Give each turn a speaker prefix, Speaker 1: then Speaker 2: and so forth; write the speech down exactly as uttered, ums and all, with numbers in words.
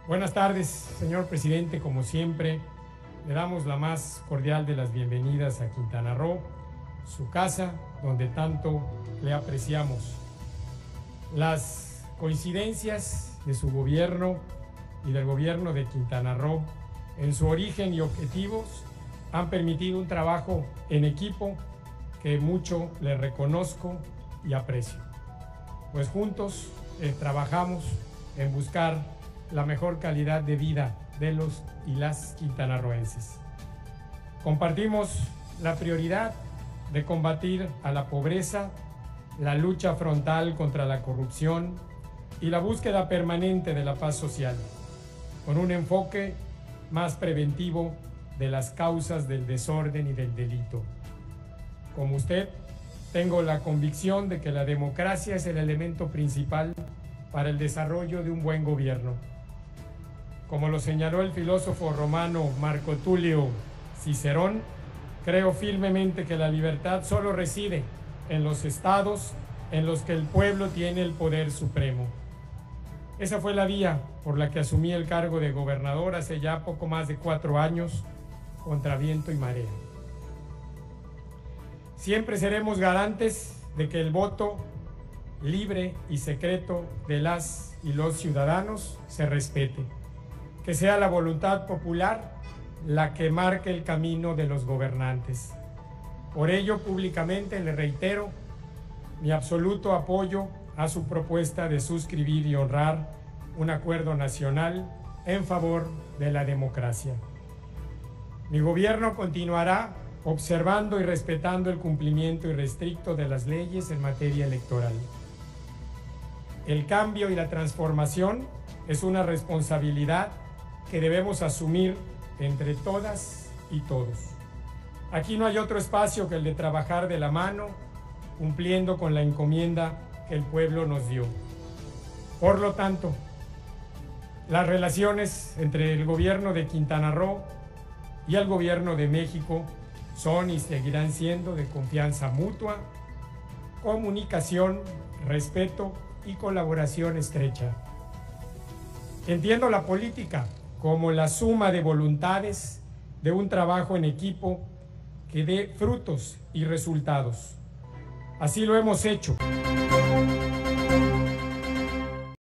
Speaker 1: Buenas tardes, señor presidente. Como siempre, le damos la más cordial de las bienvenidas a Quintana Roo, su casa, donde tanto le apreciamos. Las coincidencias de su gobierno y del gobierno de Quintana Roo en su origen y objetivos han permitido un trabajo en equipo que mucho le reconozco y aprecio. Pues juntos eh, trabajamos en buscar la mejor calidad de vida de los y las quintanarroenses. Compartimos la prioridad de combatir a la pobreza, la lucha frontal contra la corrupción y la búsqueda permanente de la paz social, con un enfoque más preventivo de las causas del desorden y del delito. Como usted, tengo la convicción de que la democracia es el elemento principal para el desarrollo de un buen gobierno. Como lo señaló el filósofo romano Marco Tulio Cicerón, creo firmemente que la libertad solo reside en los estados en los que el pueblo tiene el poder supremo. Esa fue la vía por la que asumí el cargo de gobernador hace ya poco más de cuatro años, contra viento y marea. Siempre seremos garantes de que el voto libre y secreto de las y los ciudadanos se respete, que sea la voluntad popular la que marque el camino de los gobernantes. Por ello, públicamente le reitero mi absoluto apoyo a su propuesta de suscribir y honrar un acuerdo nacional en favor de la democracia. Mi gobierno continuará observando y respetando el cumplimiento irrestricto de las leyes en materia electoral. El cambio y la transformación es una responsabilidad que debemos asumir entre todas y todos. Aquí no hay otro espacio que el de trabajar de la mano, cumpliendo con la encomienda que el pueblo nos dio. Por lo tanto, las relaciones entre el gobierno de Quintana Roo y el gobierno de México son y seguirán siendo de confianza mutua, comunicación, respeto y colaboración estrecha. Entiendo la política como la suma de voluntades de un trabajo en equipo que dé frutos y resultados. Así lo hemos hecho.